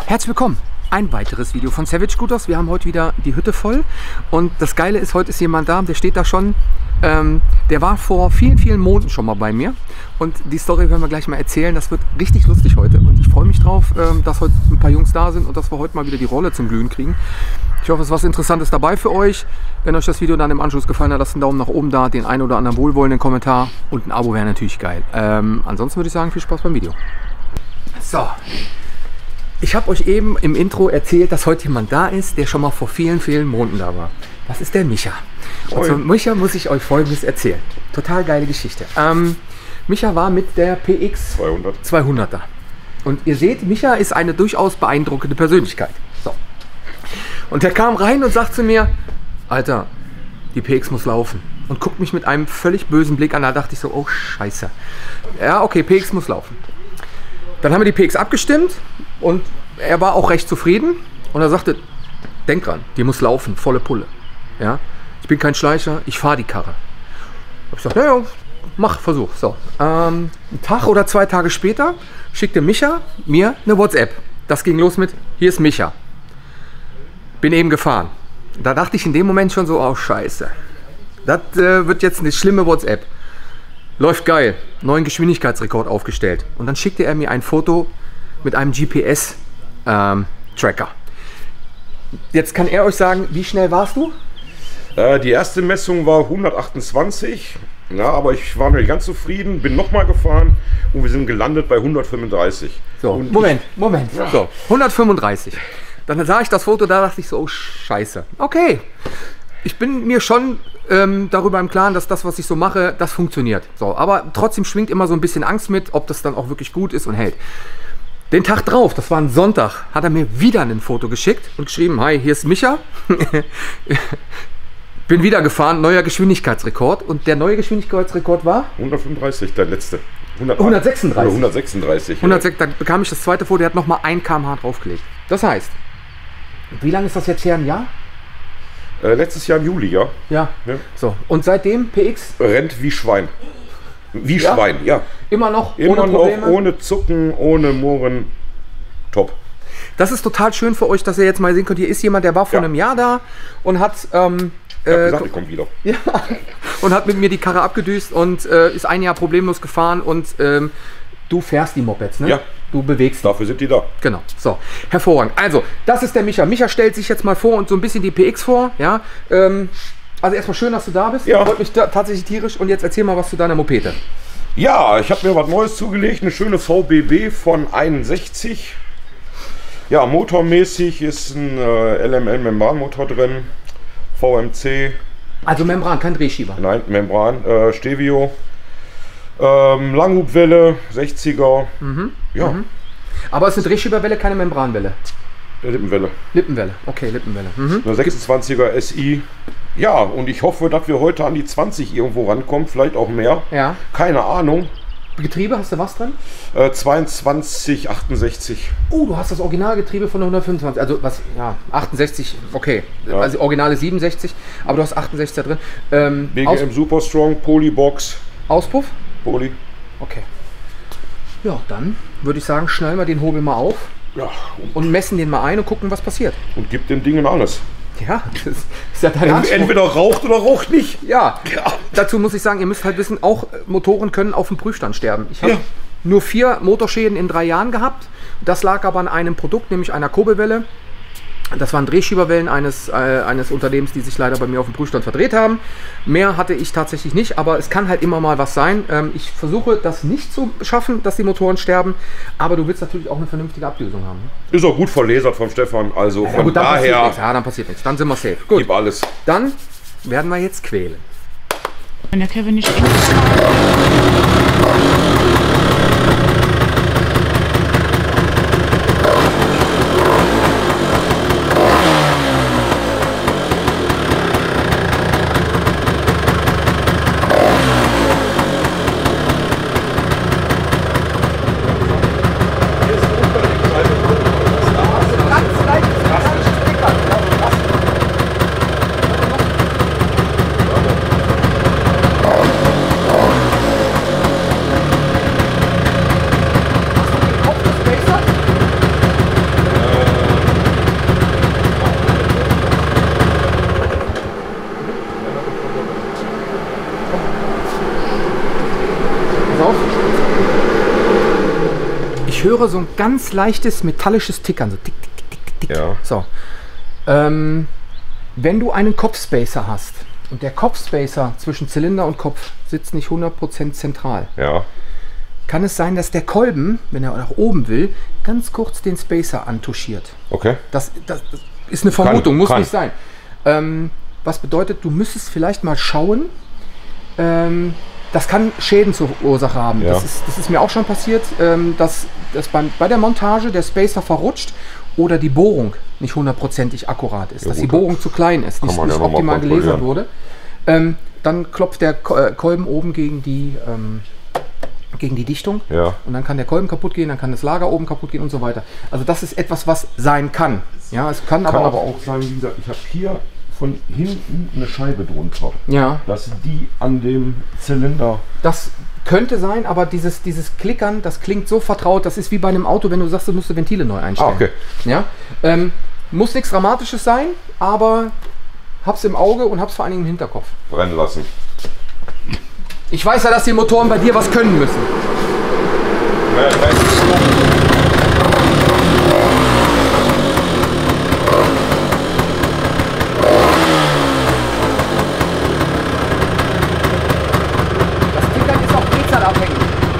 Herzlich willkommen! Ein weiteres Video von Savage Scooters. Wir haben heute wieder die Hütte voll und das Geile ist, heute ist jemand da, der steht da schon. Der war vor vielen Monaten schon mal bei mir und die Story werden wir gleich mal erzählen. Das wird richtig lustig heute und ich freue mich drauf, dass heute ein paar Jungs da sind und dass wir heute mal wieder die Rolle zum Glühen kriegen. Ich hoffe, es ist was Interessantes dabei für euch. Wenn euch das Video dann im Anschluss gefallen hat, lasst einen Daumen nach oben da, den einen oder anderen wohlwollenden Kommentar und ein Abo wäre natürlich geil. Ansonsten würde ich sagen, viel Spaß beim Video. So. Ich habe euch eben im Intro erzählt, dass heute jemand da ist, der schon mal vor vielen Monaten da war. Das ist der Micha. Und zu Micha muss ich euch Folgendes erzählen. Total geile Geschichte. Micha war mit der PX 200 da. Und ihr seht, Micha ist eine durchaus beeindruckende Persönlichkeit. So. Und der kam rein und sagt zu mir, Alter, die PX muss laufen. Und guckt mich mit einem völlig bösen Blick an. Da dachte ich so, oh Scheiße. Ja, okay, PX muss laufen. Dann haben wir die PX abgestimmt und er war auch recht zufrieden und er sagte, denk dran, die muss laufen, volle Pulle. Ja? Ich bin kein Schleicher, ich fahre die Karre. Ich sagte, naja, mach, versuch. So. Einen Tag oder 2 Tage später schickte Micha mir eine WhatsApp. Das ging los mit, hier ist Micha. Bin eben gefahren. Da dachte ich in dem Moment schon so, oh Scheiße. Das wird jetzt eine schlimme WhatsApp. Läuft geil, neuen Geschwindigkeitsrekord aufgestellt. Und dann schickte er mir ein Foto mit einem GPS-Tracker. Jetzt kann er euch sagen, wie schnell warst du? Die erste Messung war 128, ja, aber ich war noch nicht ganz zufrieden, bin nochmal gefahren und wir sind gelandet bei 135. So, und Moment. So, 135. Dann sah ich das Foto, da dachte ich so, oh Scheiße. Okay, ich bin mir schon darüber im Klaren, dass das, was ich so mache, das funktioniert. So, aber trotzdem schwingt immer so ein bisschen Angst mit, ob das dann auch wirklich gut ist und hält. Den Tag drauf, das war ein Sonntag, hat er mir wieder ein Foto geschickt und geschrieben, hi, hier ist Micha. Bin wieder gefahren, neuer Geschwindigkeitsrekord. Und der neue Geschwindigkeitsrekord war? 135, der letzte. 136. 136. 106, dann bekam ich das zweite Foto, der hat nochmal 1 km/h draufgelegt. Das heißt, wie lange ist das jetzt her, ein Jahr? Letztes Jahr im Juli, ja. Ja. So, und seitdem PX? Rennt wie Schwein. Wie Schwein, ja. Immer noch ohne Probleme? Noch, ohne Zucken, ohne Murren. Top. Das ist total schön für euch, dass ihr jetzt mal sehen könnt, hier ist jemand, der war vor einem Jahr da und hat... ich hab gesagt, ich komme wieder. Ja, und hat mit mir die Karre abgedüst und ist ein Jahr problemlos gefahren und du fährst die Mopeds, ne? Ja. Du bewegst. Dafür sind die da. Genau, so, hervorragend. Also, das ist der Micha. Micha stellt sich jetzt mal vor und so ein bisschen die PX vor, ja. Also erstmal schön, dass du da bist. Ja. Freut mich tatsächlich tierisch und jetzt erzähl mal was zu deiner Mopete. Ja, ich habe mir was Neues zugelegt, eine schöne VBB von 61. Ja, motormäßig ist ein LML-Membranmotor drin, VMC. Also Membran, kein Drehschieber? Nein, Membran, Stevio. Langhubwelle, 60er. Ja. Aber es ist eine Drehschieberwelle, keine Membranwelle? Lippenwelle. Lippenwelle, okay, Lippenwelle. Eine 26er SI. Ja, und ich hoffe, dass wir heute an die 20 irgendwo rankommen, vielleicht auch mehr. Ja. Keine Ahnung. Getriebe, hast du was drin? 2268. Oh, du hast das Originalgetriebe von der 125, also was, ja, 68, okay. Ja. Also Originale 67, aber du hast 68 da drin. BGM Super Strong, Polybox. Auspuff? Poly. Okay. Ja, dann würde ich sagen, schnallen wir den Hobel mal auf. Ja. Und messen den mal ein und gucken, was passiert. Und gib dem Dingen alles. Ja, das ist ja dein Anspruch. Entweder raucht oder raucht nicht. Ja. Dazu muss ich sagen, ihr müsst halt wissen, auch Motoren können auf dem Prüfstand sterben. Ich habe nur 4 Motorschäden in 3 Jahren gehabt. Das lag aber an einem Produkt, nämlich einer Kurbelwelle. Das waren Drehschieberwellen eines Unternehmens, die sich leider bei mir auf dem Prüfstand verdreht haben. Mehr hatte ich tatsächlich nicht, aber es kann halt immer mal was sein. Ich versuche das nicht zu schaffen, dass die Motoren sterben, aber du willst natürlich auch eine vernünftige Ablösung haben. Ist auch gut verlasert vom Stefan, also ja, von gut, dann daher... Passiert nichts. Ja, dann passiert nichts, dann sind wir safe. Gut, gib alles. Dann werden wir jetzt quälen. Wenn der Kevin nicht... Ich höre so ein ganz leichtes metallisches Tickern, so tick, tick, tick, tick, tick. Ja. So. Wenn du einen Kopfspacer hast und der Kopfspacer zwischen Zylinder und Kopf sitzt nicht 100% zentral, Ja. kann es sein, dass der Kolben, wenn er nach oben will, ganz kurz den Spacer antuschiert. Okay. Das ist eine Vermutung, muss kann. nicht sein. Was bedeutet, du müsstest vielleicht mal schauen, das kann Schäden zur Ursache haben. Ja. Das ist mir auch schon passiert, dass bei der Montage der Spacer verrutscht oder die Bohrung nicht hundertprozentig akkurat ist, Ja, dass gut, die Bohrung zu klein ist, kann nicht, man ja nicht noch mal optimal gelasert kontrollieren. wurde. Dann klopft der Kolben oben gegen die Dichtung Ja. und dann kann der Kolben kaputt gehen, dann kann das Lager oben kaputt gehen und so weiter. Also das ist etwas, was sein kann. Ja, es kann Kann aber aber auch sein, wie gesagt, ich habe hier von hinten eine Scheibe drunter. ja, Dass die an dem Zylinder. das könnte sein, aber dieses Klickern, das klingt so vertraut, das ist wie bei einem Auto, wenn du sagst, du musst die Ventile neu einstellen. Ah, okay. Ja? Muss nichts Dramatisches sein, aber hab's im Auge und hab's vor allen Dingen im Hinterkopf. Brennen lassen. Ich weiß ja, dass die Motoren bei dir was können müssen. Das Klickern ist auch drehzahlabhängig.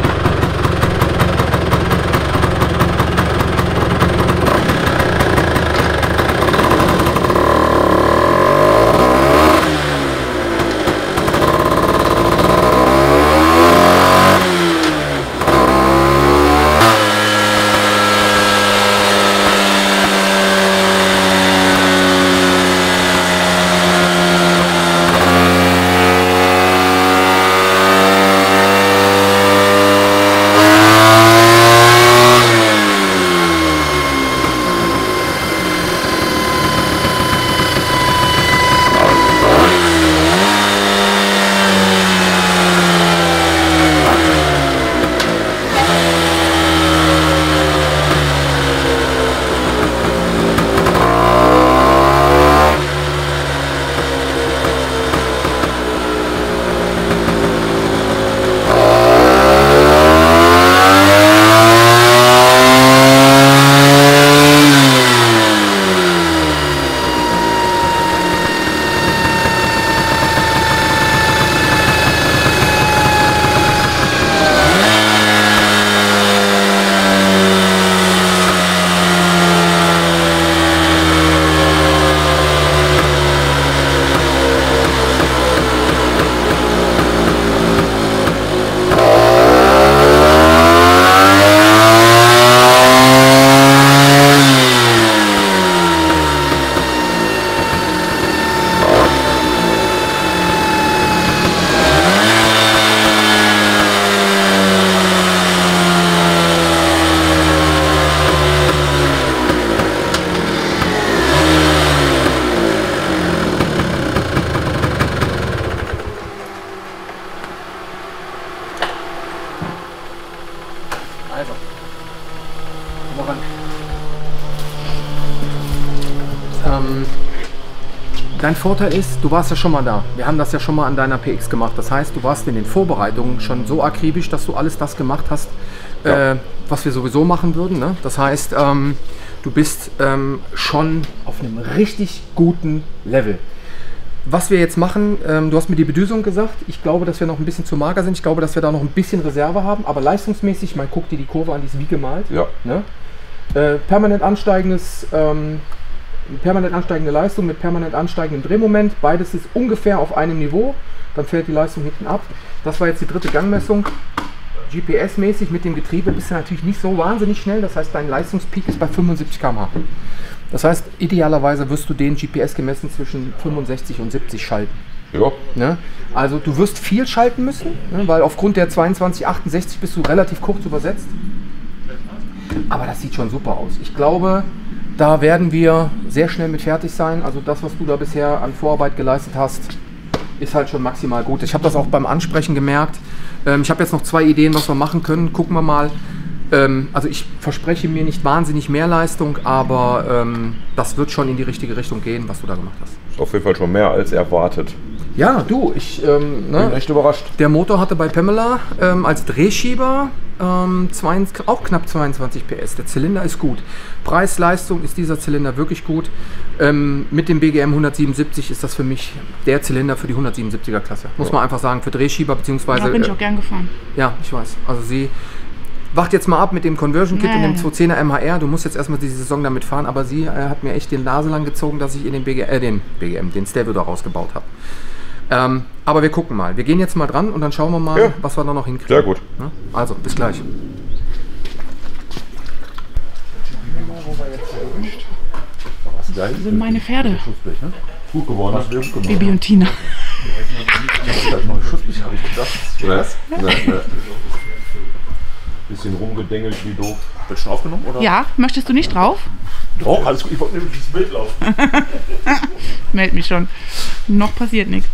Also, woran? Dein Vorteil ist, du warst ja schon mal da. Wir haben das ja schon mal an deiner PX gemacht. Das heißt, du warst in den Vorbereitungen schon so akribisch, dass du alles das gemacht hast, was wir sowieso machen würden. Ne? Das heißt, du bist schon auf einem richtig guten Level. Was wir jetzt machen, du hast mir die Bedüsung gesagt. Ich glaube, dass wir noch ein bisschen zu mager sind. Ich glaube, dass wir da noch ein bisschen Reserve haben. Aber leistungsmäßig, man guckt dir die Kurve an, die ist wie gemalt. Ja. Ne? Permanent ansteigende Leistung mit permanent ansteigendem Drehmoment. Beides ist ungefähr auf einem Niveau. Dann fällt die Leistung hinten ab. Das war jetzt die dritte Gangmessung. GPS-mäßig mit dem Getriebe bist du natürlich nicht so wahnsinnig schnell. Das heißt, dein Leistungspeak ist bei 75 km/h. Das heißt, idealerweise wirst du den GPS gemessen zwischen 65 und 70 schalten. Ja. Ne? Also du wirst viel schalten müssen, ne? Weil aufgrund der 2268 bist du relativ kurz übersetzt. Aber das sieht schon super aus. Ich glaube, da werden wir sehr schnell mit fertig sein. Also das, was du da bisher an Vorarbeit geleistet hast, ist halt schon maximal gut. Ich habe das auch beim Ansprechen gemerkt. Ich habe jetzt noch 2 Ideen, was wir machen können. Gucken wir mal. Also ich verspreche mir nicht wahnsinnig mehr Leistung, aber das wird schon in die richtige Richtung gehen, was du da gemacht hast. Ist auf jeden Fall schon mehr als erwartet. Ja, du, ich Bin echt überrascht. der Motor hatte bei Pamela als Drehschieber auch knapp 22 PS. Der Zylinder ist gut. Preis-Leistung ist dieser Zylinder wirklich gut. Mit dem BGM 177 ist das für mich der Zylinder für die 177er Klasse. Muss man einfach sagen, für Drehschieber beziehungsweise... Da bin ich auch gern gefahren. Ja, ich weiß. Also sie wacht jetzt mal ab mit dem Conversion Kit und dem 210er MHR. Du musst jetzt erstmal diese Saison damit fahren, aber sie hat mir echt den Nase lang gezogen, dass ich in den den Stereo da rausgebaut habe. Aber wir gucken mal. Wir gehen jetzt mal dran und dann schauen wir mal, was wir da noch hinkriegen. Sehr gut. Ne? Also, bis gleich. Das sind meine Pferde. Gut geworden. Bibi und Tina. Was? Ne. Bisschen rumgedengelt wie doof. Wird schon aufgenommen, oder? Ja, möchtest du nicht drauf? Doch, alles gut. Ich wollte nämlich ins Bild laufen. Meld mich schon. Noch passiert nichts.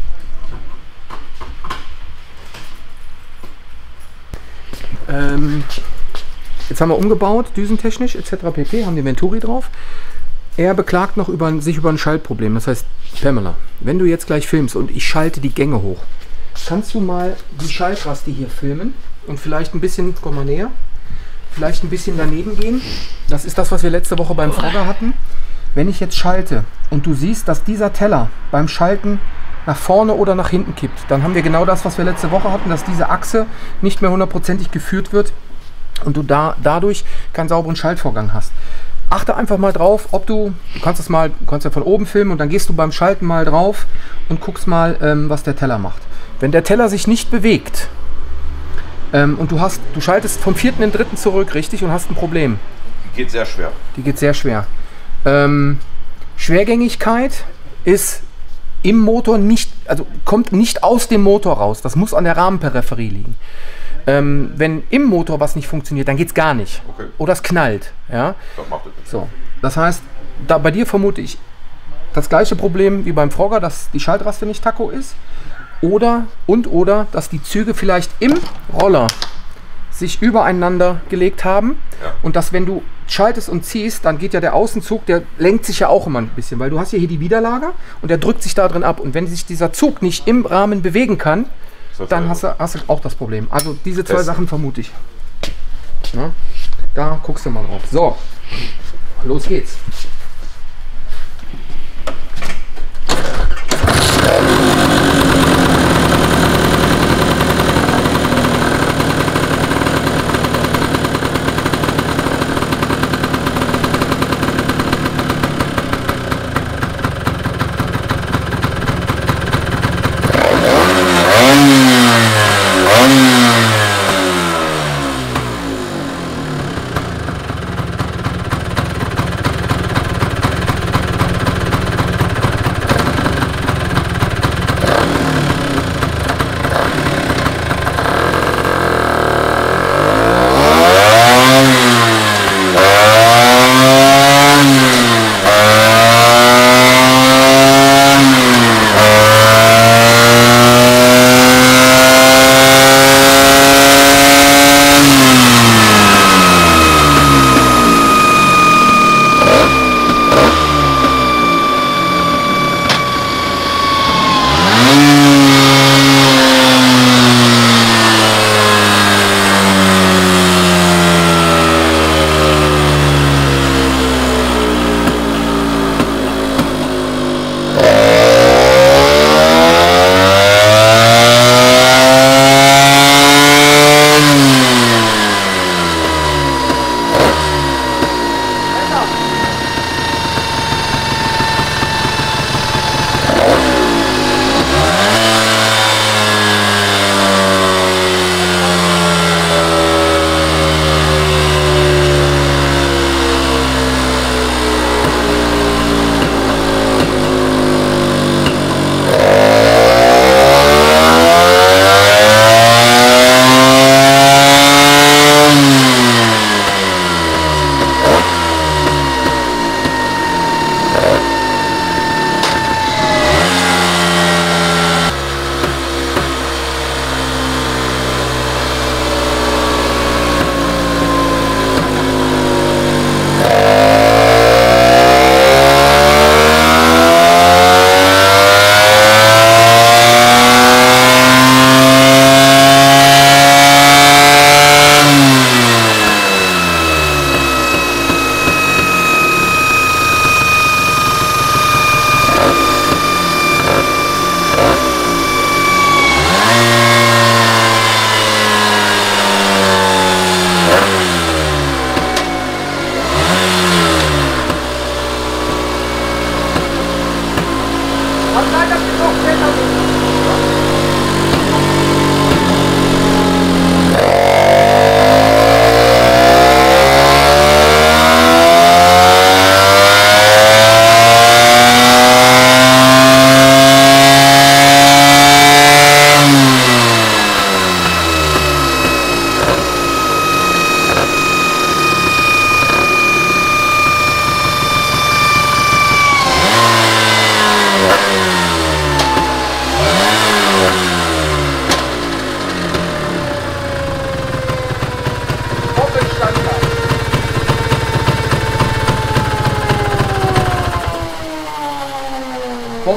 Jetzt haben wir umgebaut, düsentechnisch etc. pp. Haben die Venturi drauf. Er beklagt noch sich über ein Schaltproblem. Das heißt, Pamela, wenn du jetzt gleich filmst und ich schalte die Gänge hoch, kannst du mal die Schaltraste hier filmen und vielleicht ein bisschen, komm mal näher, vielleicht ein bisschen daneben gehen. Das ist das, was wir letzte Woche beim Frogger hatten. Wenn ich jetzt schalte und du siehst, dass dieser Teller beim Schalten nach vorne oder nach hinten kippt, dann haben wir genau das, was wir letzte Woche hatten, dass diese Achse nicht mehr hundertprozentig geführt wird und du dadurch keinen sauberen Schaltvorgang hast. Achte einfach mal drauf, ob du kannst ja von oben filmen und dann gehst du beim Schalten mal drauf und guckst mal, was der Teller macht. Wenn der Teller sich nicht bewegt und du schaltest vom 4. in den 3. zurück, richtig, und hast ein Problem. Die geht sehr schwer. Die geht sehr schwer. Schwergängigkeit ist im Motor nicht, also kommt nicht aus dem Motor raus. Das muss an der Rahmenperipherie liegen. Wenn im Motor was nicht funktioniert, dann geht es gar nicht. Okay. Oder es knallt. Ja? Das macht es nicht. So. Das heißt, bei dir vermute ich das gleiche Problem wie beim Frogger, dass die Schaltraste nicht taco ist. Oder dass die Züge vielleicht im Roller sich übereinander gelegt haben. Ja. Und dass, wenn du schaltest und ziehst, dann geht ja der Außenzug, der lenkt sich ja auch immer ein bisschen, weil du hast ja hier die Widerlager und der drückt sich da drin ab. Und wenn sich dieser Zug nicht im Rahmen bewegen kann, dann hast du auch das Problem. Also diese zwei Sachen vermute ich. Ja, da guckst du mal drauf. So, los geht's.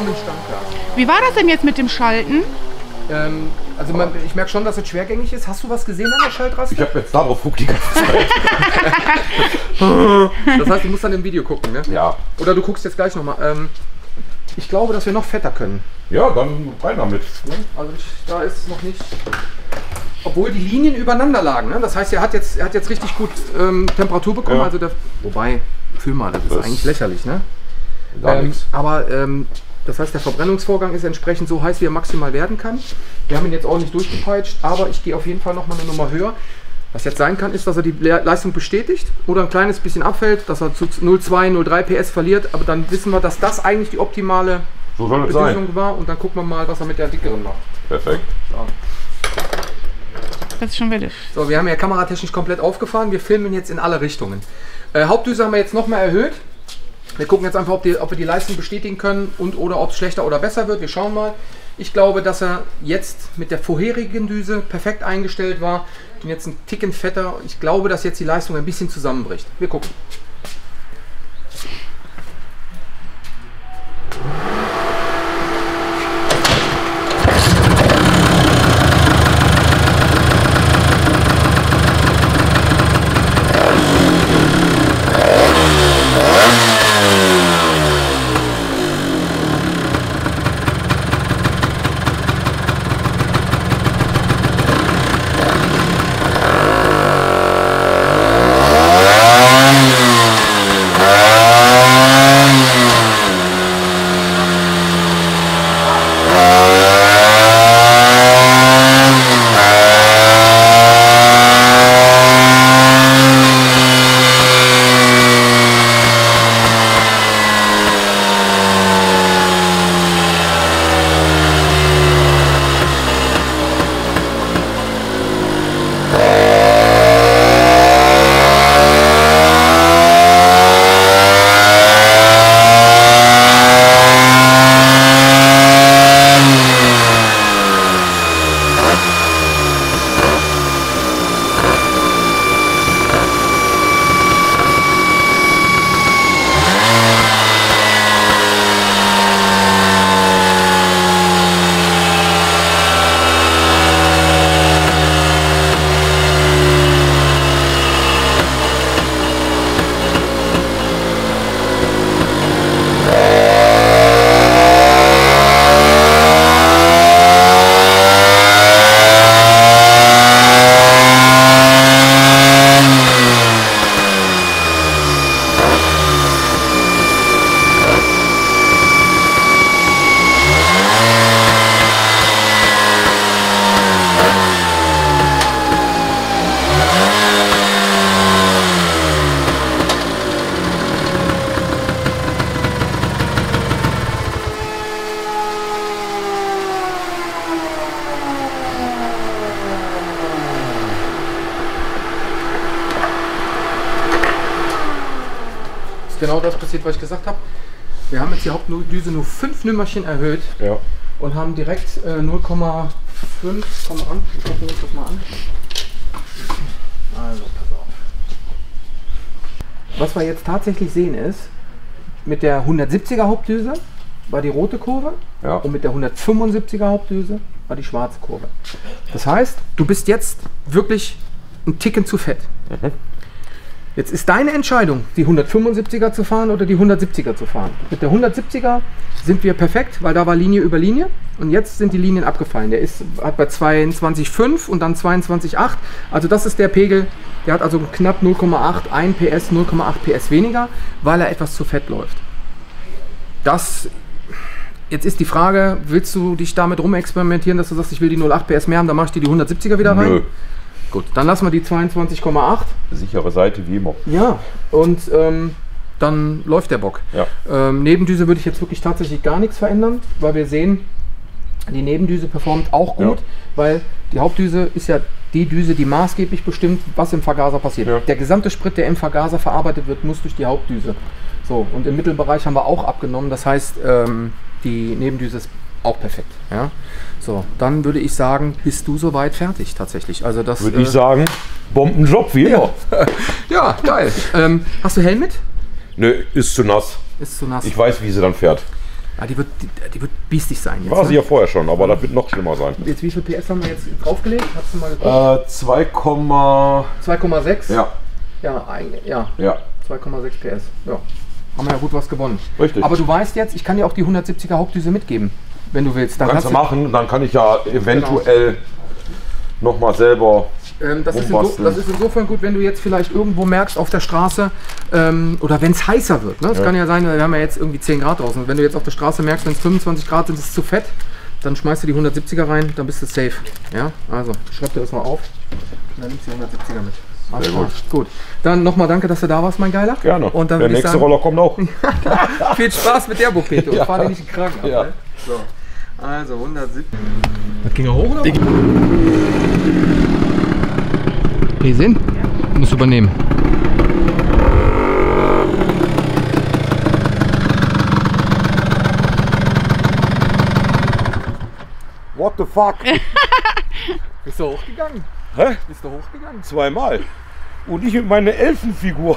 Stammglas. Wie war das denn jetzt mit dem Schalten? Also ich merke schon, dass es schwergängig ist. Hast du was gesehen an der Schaltraste? Ich habe jetzt darauf geguckt die ganze Zeit. Das heißt, du musst dann im Video gucken, ne? Ja. Oder du guckst jetzt gleich nochmal. Ich glaube, dass wir noch fetter können. Ja, dann rein damit. Also da ist es noch nicht. Obwohl die Linien übereinander lagen. Ne? Das heißt, er hat jetzt richtig gut Temperatur bekommen. Ja. Also wobei, fühl mal, das ist eigentlich lächerlich. Ne? Gar nichts. Aber das heißt, der Verbrennungsvorgang ist entsprechend so heiß, wie er maximal werden kann. Wir haben ihn jetzt ordentlich durchgepeitscht, aber ich gehe auf jeden Fall nochmal eine Nummer höher. Was jetzt sein kann, ist, dass er die Leistung bestätigt oder ein kleines bisschen abfällt, dass er zu 0,2, 0,3 PS verliert. Aber dann wissen wir, dass das eigentlich die optimale So soll es Bedeutung sein. war. Und dann gucken wir mal, was er mit der dickeren macht. Perfekt. So. Das ist schon willig. So, wir haben ja kameratechnisch komplett aufgefahren. Wir filmen jetzt in alle Richtungen. Hauptdüse haben wir jetzt nochmal erhöht. Wir gucken jetzt einfach, ob wir die Leistung bestätigen können oder ob es schlechter oder besser wird. Wir schauen mal. Ich glaube, dass er jetzt mit der vorherigen Düse perfekt eingestellt war. Und jetzt ein Ticken fetter. Ich glaube, dass jetzt die Leistung ein bisschen zusammenbricht. Wir gucken. Genau das passiert, was ich gesagt habe. Wir haben jetzt die Hauptdüse nur 5 Nümmerchen erhöht und haben direkt 0,5. Komm an, wir gucken uns das mal an. Also, pass auf. Was wir jetzt tatsächlich sehen ist, mit der 170er Hauptdüse war die rote Kurve und mit der 175er Hauptdüse war die schwarze Kurve. Das heißt, du bist jetzt wirklich einen Ticken zu fett. Jetzt ist deine Entscheidung, die 175er zu fahren oder die 170er zu fahren. Mit der 170er sind wir perfekt, weil da war Linie über Linie und jetzt sind die Linien abgefallen. Der hat bei 22,5 und dann 22,8. Also das ist der Pegel, der hat also knapp 0,8, 1 PS, 0,8 PS weniger, weil er etwas zu fett läuft. Jetzt ist die Frage, willst du dich damit rumexperimentieren, dass du sagst, ich will die 0,8 PS mehr haben, dann machst du die 170er wieder rein? Nö. Gut, dann lassen wir die 22,8. Sichere Seite wie immer. Ja, und dann läuft der Bock. Ja. Nebendüse würde ich jetzt wirklich tatsächlich gar nichts verändern, weil wir sehen, die Nebendüse performt auch gut, weil die Hauptdüse ist ja die Düse, die maßgeblich bestimmt, was im Vergaser passiert. Ja. Der gesamte Sprit, der im Vergaser verarbeitet wird, muss durch die Hauptdüse. So, und im Mittelbereich haben wir auch abgenommen, das heißt, die Nebendüse ist auch perfekt. Ja? So, dann würde ich sagen, bist du soweit fertig tatsächlich. Also das würde ich sagen, Bombenjob wie immer. Ja, geil. Hast du Helm mit? Nö, ist zu nass. Ist zu nass. Ich weiß, wie sie dann fährt. Ja, die wird biestig sein jetzt. War sie ja vorher schon, aber das wird noch schlimmer sein. Jetzt, wie viel PS haben wir jetzt draufgelegt? Hast du mal geguckt? 2,6? Ja. Ja, ja. Ja. 2,6 PS. Ja. Haben wir ja gut was gewonnen. Richtig. Aber du weißt jetzt, ich kann dir auch die 170er Hauptdüse mitgeben, wenn du willst. Dann Kannst du machen, dann kann ich ja eventuell nochmal selber das ist insofern gut, wenn du jetzt vielleicht irgendwo merkst auf der Straße oder wenn es heißer wird. Ne? Das kann ja sein, wir haben ja jetzt irgendwie 10 Grad draußen. Wenn du jetzt auf der Straße merkst, wenn es 25 Grad sind, ist es zu fett, dann schmeißt du die 170er rein, dann bist du safe. Ja? Also schreib dir das mal auf und dann nimmst du die 170er mit. Sehr gut. Gut. Dann nochmal danke, dass du da warst, mein Geiler. Gerne. Und dann der nächste Roller kommt auch. Viel Spaß mit der Bupete und fahr dir nicht den Kragen ab. Ja. Ne? So. Also 170. Das ging ja hoch, oder? Hey, Sinn? Ja. Musst übernehmen. What the fuck? Bist du hochgegangen? Hä? Bist du hochgegangen? Zweimal. Und ich mit meiner Elfenfigur.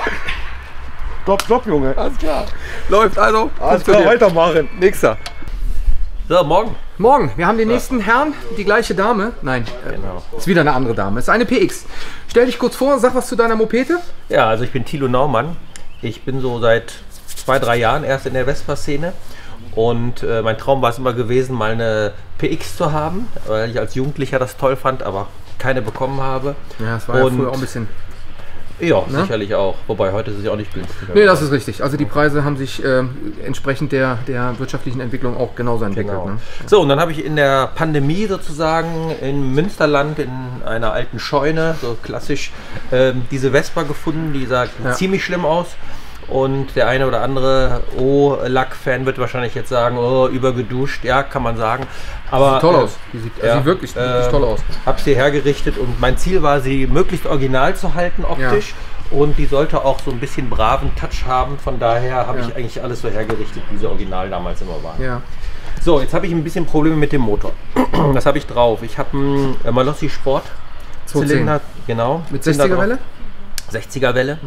Top, Junge. Alles klar. Läuft also. Alles klar, weitermachen. Nächster. So, morgen. Morgen. Wir haben den nächsten Herrn, die gleiche Dame. Nein, Genau. ist wieder eine andere Dame. Ist eine PX. Stell dich kurz vor, sag was zu deiner Mopete. Ja, also ich bin Thilo Naumann. Ich bin so seit 2-3 Jahren erst in der Vespa-Szene. Und mein Traum war es immer gewesen, mal eine PX zu haben, weil ich als Jugendlicher das toll fand, aber keine bekommen habe. Ja, das war ja früher auch ein bisschen. Ja, sicherlich auch. Wobei heute ist es ja auch nicht günstig. Nee, das ist richtig. Also die Preise haben sich entsprechend der wirtschaftlichen Entwicklung auch genauso entwickelt. Genau. Ne? So, und dann habe ich in der Pandemie sozusagen in Münsterland in einer alten Scheune, so klassisch, diese Vespa gefunden, die sah ziemlich schlimm aus. Und der eine oder andere O-Lack-Fan wird wahrscheinlich jetzt sagen, oh, übergeduscht, ja, kann man sagen. Aber sieht toll aus. Die sieht wirklich toll aus. Habe sie hergerichtet und mein Ziel war, sie möglichst original zu halten optisch. Ja. Und die sollte auch so ein bisschen braven Touch haben. Von daher habe ich eigentlich alles so hergerichtet, wie sie original damals immer waren. Ja. So, jetzt habe ich ein bisschen Probleme mit dem Motor. Das habe ich drauf. Ich habe einen Malossi Sport Zylinder, genau. Mit 60er Welle? 60er Welle.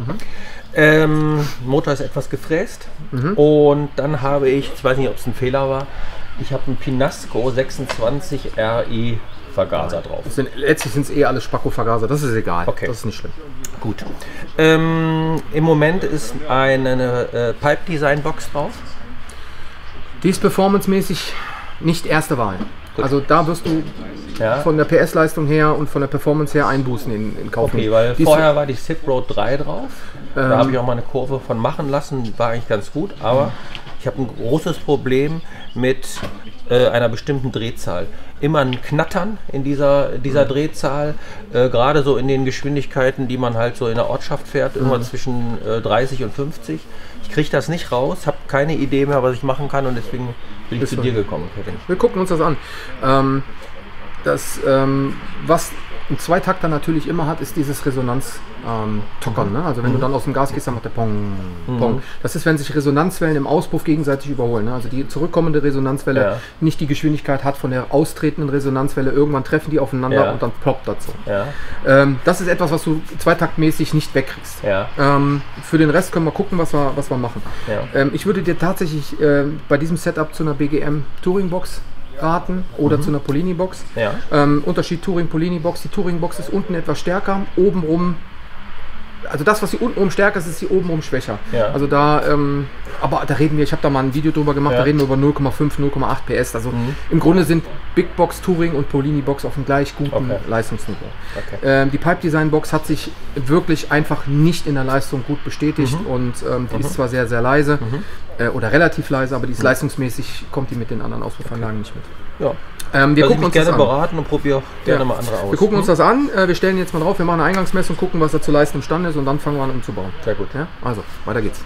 Motor ist etwas gefräst. Und dann habe ich weiß nicht, ob es ein Fehler war, ich habe einen Pinasco 26 RI Vergaser drauf. Letztlich sind es eh alle Spacco-Vergaser, das ist egal. Okay. Das ist nicht schlimm. Gut. Im Moment ist eine Pipe Design Box drauf. Die ist performancemäßig nicht erste Wahl. Gut. Also da wirst du von der PS-Leistung her und von der Performance her Einbußen in Kauf nehmen. Okay, weil vorher war die SIP Road 3 drauf. Da habe ich auch mal eine Kurve von machen lassen, war eigentlich ganz gut, aber ich habe ein großes Problem mit einer bestimmten Drehzahl. Immer ein Knattern in dieser Drehzahl, gerade so in den Geschwindigkeiten, die man halt so in der Ortschaft fährt, irgendwann zwischen 30 und 50. Ich kriege das nicht raus, habe keine Idee mehr, was ich machen kann und deswegen bin ich zu dir gekommen, Kevin. Wir gucken uns das an. Was ein Zweitakter natürlich immer hat, ist dieses Resonanz-Tockern. Ne? Also wenn du dann aus dem Gas gehst, dann macht der Pong, Pong. Das ist, wenn sich Resonanzwellen im Auspuff gegenseitig überholen. Ne? Also die zurückkommende Resonanzwelle nicht die Geschwindigkeit hat von der austretenden Resonanzwelle. Irgendwann treffen die aufeinander und dann ploppt das so. Ja. Das ist etwas, was du zweitaktmäßig nicht wegkriegst. Ja. Für den Rest können wir gucken, was wir machen. Ja. Ich würde dir tatsächlich bei diesem Setup zu einer BGM Touring Box raten oder zu einer Polini Box. Ja. Unterschied Touring Polini Box. Die Touring Box ist unten etwas stärker, obenrum. Also das, was hier untenrum stärker ist, ist hier obenrum schwächer. Ja. Also da, aber da reden wir, ich habe da mal ein Video drüber gemacht, da reden wir über 0,5, 0,8 PS. Also im Grunde sind Big Box Touring und Polini Box auf einem gleich guten Leistungsniveau. Okay. Die Pipe Design Box hat sich wirklich einfach nicht in der Leistung gut bestätigt und die ist zwar sehr, sehr leise oder relativ leise, aber die ist leistungsmäßig, kommt die mit den anderen Auspuffanlagen nicht mit. Ja. Wir gucken uns gerne das an. beraten und probiere auch gerne mal andere aus. Wir gucken uns das an, wir stellen jetzt mal drauf, wir machen eine Eingangsmessung, gucken, was er zu leisten imstande ist und dann fangen wir an umzubauen. Sehr gut. Ja? Also, weiter geht's.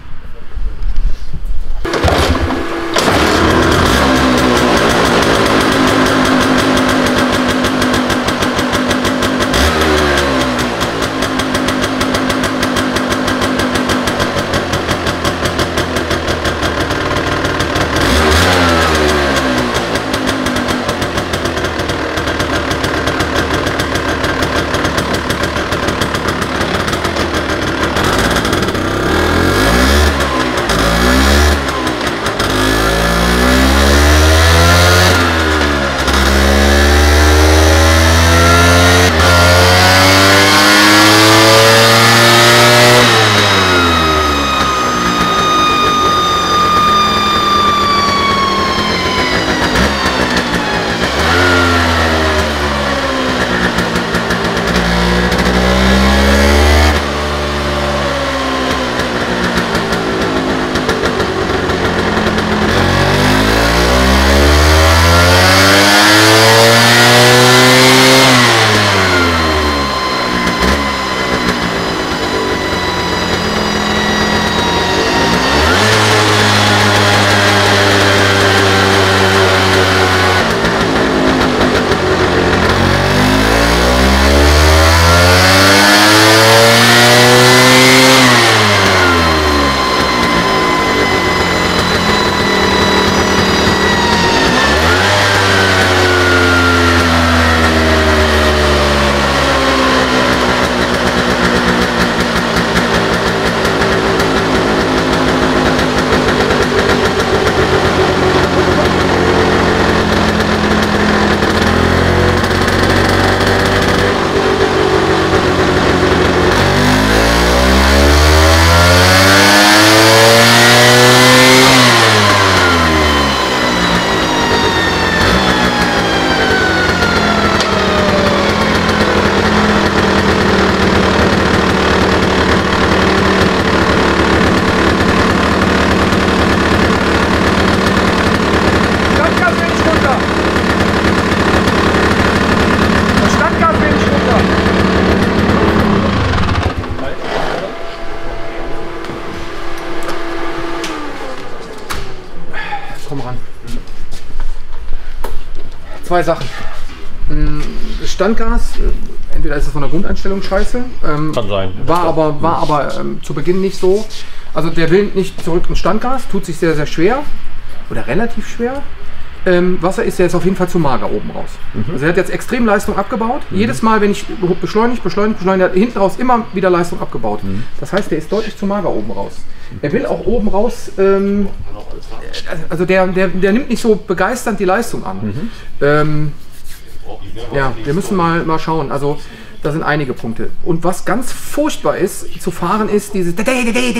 komm ran. Zwei Sachen. Standgas, entweder ist es von der Grundeinstellung scheiße, Kann sein. war aber zu Beginn nicht so. Also der will nicht zurück ins Standgas, tut sich sehr, sehr schwer oder relativ schwer. Wasser ist, der ist auf jeden Fall zu mager oben raus. Also er hat jetzt extrem Leistung abgebaut. Jedes Mal, wenn ich beschleunigt, hat hinten raus immer wieder Leistung abgebaut. Das heißt, der ist deutlich zu mager oben raus. Er will auch oben raus, also der nimmt nicht so begeisternd die Leistung an. Ja, wir müssen mal schauen. Also da sind einige Punkte. Und was ganz furchtbar ist, zu fahren, ist dieses Genau,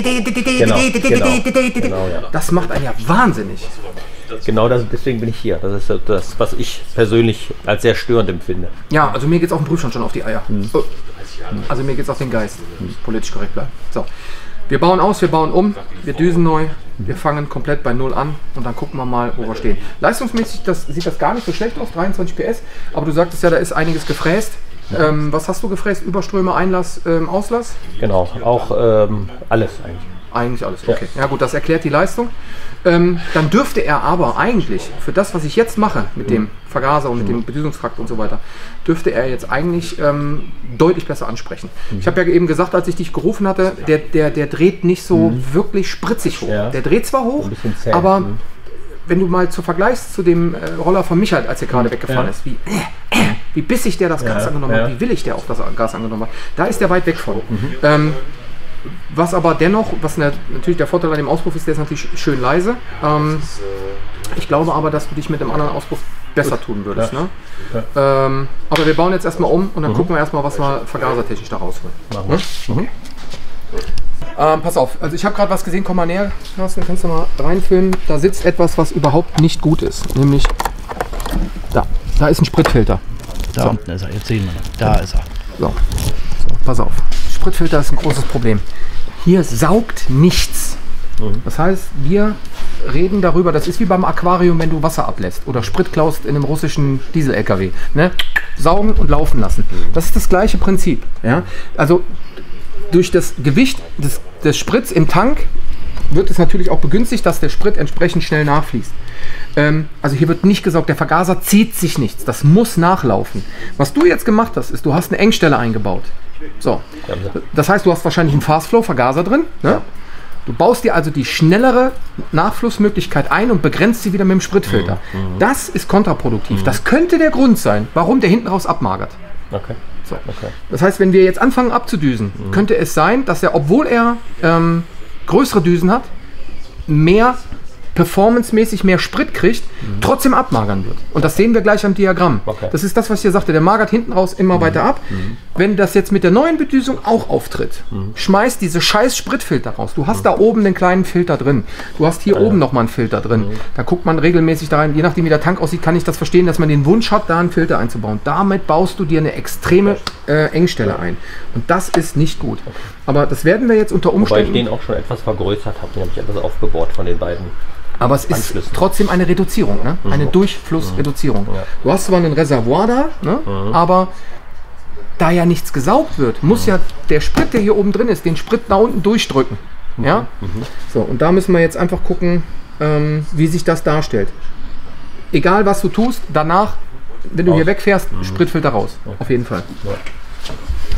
ja. Das macht einen ja wahnsinnig. Genau deswegen bin ich hier. Das ist das, was ich persönlich als sehr störend empfinde. Ja, also mir geht es auf dem Prüfstand schon auf die Eier. Also mir geht es auf den Geist. Politisch korrekt bleiben. So. Wir bauen aus, wir bauen um, wir düsen neu, wir fangen komplett bei 0 an und dann gucken wir mal, wo wir stehen. Leistungsmäßig sieht das gar nicht so schlecht aus, 23 PS, aber du sagtest ja, da ist einiges gefräst. Was hast du gefräst? Überströme, Einlass, Auslass? Genau, auch alles eigentlich. Eigentlich alles, okay. Ja gut, das erklärt die Leistung. Dann dürfte er aber eigentlich, für das, was ich jetzt mache, mit dem Vergaser und mit dem Bedüsungstrakt und so weiter, dürfte er jetzt eigentlich deutlich besser ansprechen. Ich habe ja eben gesagt, als ich dich gerufen hatte, der dreht nicht so wirklich spritzig hoch. Ja. Der dreht zwar hoch, Ein bisschen zäh. aber wenn du mal vergleichst zu dem Roller von Michael, als er gerade weggefahren ist, wie bissig der das Gas angenommen hat, wie willig der auch das Gas angenommen hat, da ist der weit weg von. Was aber dennoch, was natürlich der Vorteil an dem Auspuff ist, der ist natürlich schön leise. Ich glaube aber, dass du dich mit dem anderen Auspuff besser tun würdest. Ja. Ne? Ja. Aber wir bauen jetzt erstmal um und dann gucken wir erstmal, was wir vergasertechnisch da rausholen. Machen wir. Pass auf, also ich habe gerade was gesehen, komm mal näher, Carsten, kannst du mal reinfilmen. Da sitzt etwas, was überhaupt nicht gut ist, nämlich da ist ein Spritfilter. Da unten ist er, jetzt sehen wir ihn. Da ist er. So, pass auf. Spritfilter ist ein großes Problem. Hier saugt nichts. Das heißt, wir reden darüber, das ist wie beim Aquarium, wenn du Wasser ablässt oder Sprit klaust in einem russischen Diesel-LKW. Ne? Saugen und laufen lassen. Das ist das gleiche Prinzip. Ja? Also durch das Gewicht des Sprits im Tank wird es natürlich auch begünstigt, dass der Sprit entsprechend schnell nachfließt. Also hier wird nicht gesaugt, der Vergaser zieht sich nichts, das muss nachlaufen. Was du jetzt gemacht hast, ist, du hast eine Engstelle eingebaut. So, das heißt, du hast wahrscheinlich einen Fastflow-Vergaser drin. Ne? Ja. Du baust dir also die schnellere Nachflussmöglichkeit ein und begrenzt sie wieder mit dem Spritfilter. Das ist kontraproduktiv. Das könnte der Grund sein, warum der hinten raus abmagert. Okay. So. Das heißt, wenn wir jetzt anfangen abzudüsen, könnte es sein, dass er, obwohl er größere Düsen hat, mehr performancemäßig mehr Sprit kriegt, trotzdem abmagern wird. Und das sehen wir gleich am Diagramm. Okay. Das ist das, was ich hier sagte. Der magert hinten raus immer weiter ab. Wenn das jetzt mit der neuen Bedüsung auch auftritt, schmeißt diese scheiß Spritfilter raus. Du hast da oben den kleinen Filter drin. Du hast hier oben nochmal einen Filter drin. Da guckt man regelmäßig da rein. Je nachdem, wie der Tank aussieht, kann ich das verstehen, dass man den Wunsch hat, da einen Filter einzubauen. Damit baust du dir eine extreme Engstelle ein. Und das ist nicht gut. Aber das werden wir jetzt unter Umständen... Wobei ich den auch schon etwas vergrößert habe. Den habe ich etwas aufgebohrt von den beiden. Aber es ist trotzdem eine Reduzierung, ne? Eine Durchflussreduzierung. Ja. Du hast zwar ein Reservoir da, ne? Aber da ja nichts gesaugt wird, muss ja der Sprit, der hier oben drin ist, den Sprit da unten durchdrücken. Ja? So, und da müssen wir jetzt einfach gucken, wie sich das darstellt. Egal was du tust, danach, wenn du hier wegfährst, Spritfilter raus. Auf jeden Fall. Ja.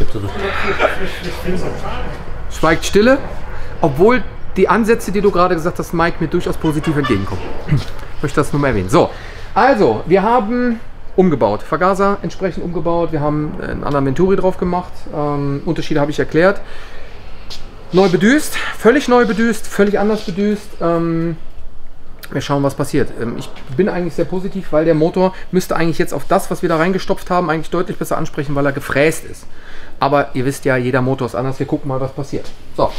Schweigt Stille, obwohl die Ansätze, die du gerade gesagt hast, Mike, mir durchaus positiv entgegenkommen. Ich möchte das nur mal erwähnen. So, also, wir haben umgebaut. Vergaser entsprechend umgebaut. Wir haben einen anderen Venturi drauf gemacht. Unterschiede habe ich erklärt. Neu bedüst, völlig anders bedüst. Wir schauen, was passiert. Ich bin eigentlich sehr positiv, weil der Motor müsste eigentlich jetzt auf das, was wir da reingestopft haben, eigentlich deutlich besser ansprechen, weil er gefräst ist. Aber ihr wisst ja, jeder Motor ist anders. Wir gucken mal, was passiert. So.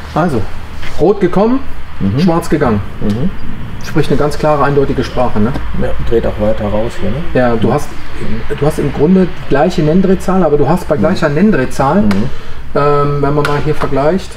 Also, rot gekommen, schwarz gegangen. Spricht eine ganz klare, eindeutige Sprache. Ne? Ja, dreht auch weiter raus hier. Ne? Ja, du hast im Grunde die gleiche Nenndrehzahl, aber du hast bei gleicher Nenndrehzahl, wenn man mal hier vergleicht,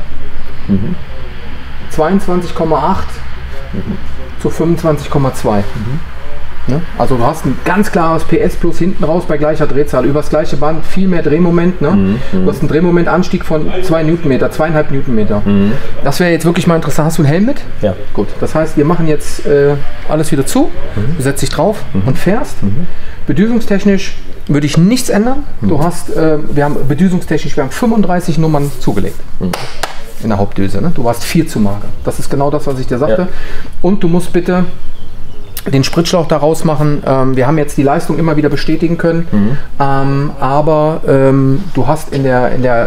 22,8 zu 25,2. Ne? Also du hast ein ganz klares PS plus hinten raus bei gleicher Drehzahl. Über das gleiche Band viel mehr Drehmoment. Ne? Du hast einen Drehmomentanstieg von 2 Newtonmeter, 2,5 Newtonmeter. Das wäre jetzt wirklich mal interessant. Hast du einen Helm mit? Ja. Gut, das heißt, wir machen jetzt alles wieder zu. Du setzt dich drauf und fährst. Bedüsungstechnisch würde ich nichts ändern. Du hast, wir haben 35 Nummern zugelegt. In der Hauptdüse. Ne? Du warst viel zu mager. Das ist genau das, was ich dir sagte. Ja. Und du musst bitte den Spritschlauch da rausmachen. Wir haben jetzt die Leistung immer wieder bestätigen können, aber du hast in der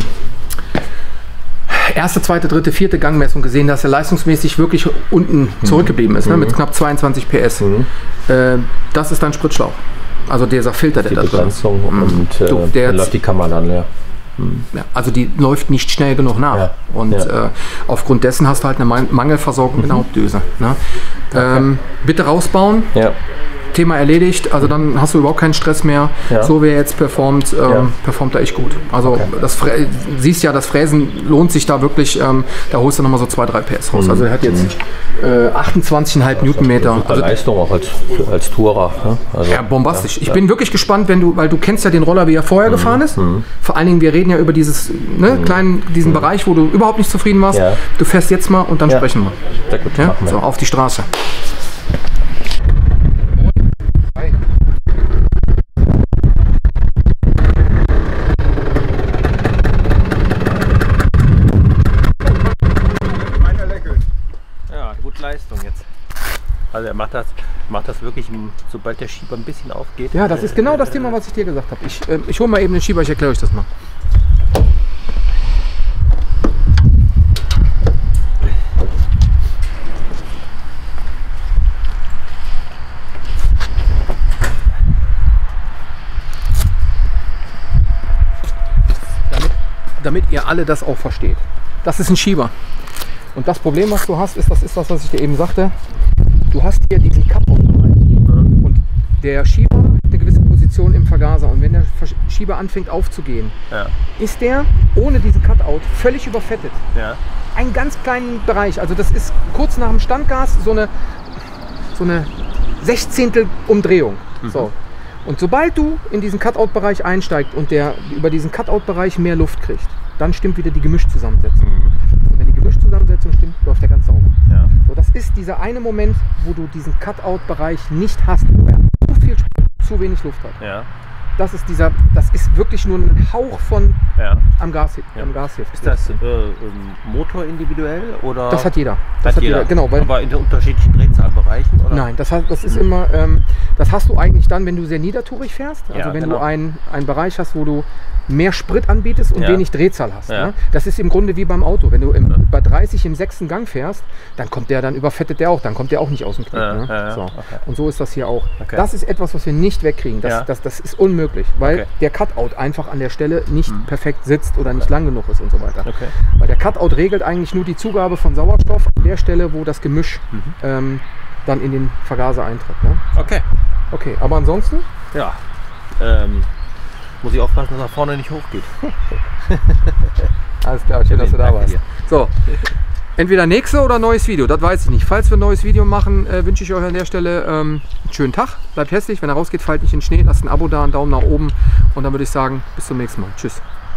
erste, zweite, dritte, vierte Gangmessung gesehen, dass er leistungsmäßig wirklich unten zurückgeblieben ist, ne, mit knapp 22 PS. Das ist dein Spritschlauch. Also dieser Filter, der da drin ist. Und dann läuft die Kammer dann leer. Ja, also die läuft nicht schnell genug nach. Ja. Und aufgrund dessen hast du halt eine Mangelversorgung in der Hauptdüse. Ne? Bitte rausbauen. Ja. Thema erledigt, also dann hast du überhaupt keinen Stress mehr. Ja. So wie er jetzt performt, performt er echt gut. Also siehst ja, das Fräsen lohnt sich da wirklich, da holst du nochmal so 2-3 PS raus. Also er hat jetzt 28,5 Newtonmeter. Super also Leistung auch als Tourer. Ne? Also, ja, bombastisch. Ich bin wirklich gespannt, weil du kennst ja den Roller, wie er vorher gefahren ist. Vor allen Dingen, wir reden ja über diesen Bereich, wo du überhaupt nicht zufrieden warst. Ja. Du fährst jetzt mal und dann sprechen wir. Sehr gut, ja? So, auf die Straße. Leistung jetzt. Also er macht das wirklich, sobald der Schieber ein bisschen aufgeht. Ja, das ist genau das Thema, was ich dir gesagt habe. Ich hole mal eben den Schieber, ich erkläre euch das mal. Damit ihr alle das auch versteht. Das ist ein Schieber. Und das Problem, was du hast, ist das, was ich dir eben sagte. Du hast hier diesen Cut-Off-Bereich. Und der Schieber hat eine gewisse Position im Vergaser. Und wenn der Schieber anfängt aufzugehen, ist der ohne diesen Cutout völlig überfettet. Ja. Einen ganz kleinen Bereich. Also das ist kurz nach dem Standgas so eine 16. Umdrehung. So. Und sobald du in diesen Cutout-Bereich einsteigst und der über diesen Cutout-Bereich mehr Luft kriegt, dann stimmt wieder die Gemischzusammensetzung. Und wenn die Gemischzusammensetzung stimmt, läuft der ganz sauber. Ja. So, das ist dieser eine Moment, wo du diesen Cutout-Bereich nicht hast, wo er zu viel Sprit, zu wenig Luft hat. Ja. Das ist wirklich nur ein Hauch von am Gasheb. Ist das Motor individuell oder? Das hat jeder. Genau, aber in den unterschiedlichen Drehzahlbereichen? Oder? Nein, das ist immer, das hast du eigentlich dann, wenn du sehr niedertourig fährst. Also wenn du einen Bereich hast, wo du mehr Sprit anbietest und wenig Drehzahl hast. Ja. Ne? Das ist im Grunde wie beim Auto. Wenn du bei 30 im 6. Gang fährst, dann überfettet der auch, dann kommt der auch nicht aus dem Knick. Ne? So. Okay. Und so ist das hier auch. Okay. Das ist etwas, was wir nicht wegkriegen. Das ist unmöglich, weil der Cutout einfach an der Stelle nicht perfekt sitzt oder nicht lang genug ist und so weiter. Okay. Weil der Cutout regelt eigentlich nur die Zugabe von Sauerstoff an der Stelle, wo das Gemisch dann in den Vergaser eintritt. Ne? Okay, aber ansonsten? Ja. Muss ich aufpassen, dass er vorne nicht hochgeht. Alles klar, schön, dass du da warst. So, entweder nächste oder neues Video, das weiß ich nicht. Falls wir ein neues Video machen, wünsche ich euch an der Stelle einen schönen Tag. Bleibt hässlich, wenn er rausgeht, fallt nicht in den Schnee, lasst ein Abo da, einen Daumen nach oben und dann würde ich sagen, bis zum nächsten Mal. Tschüss.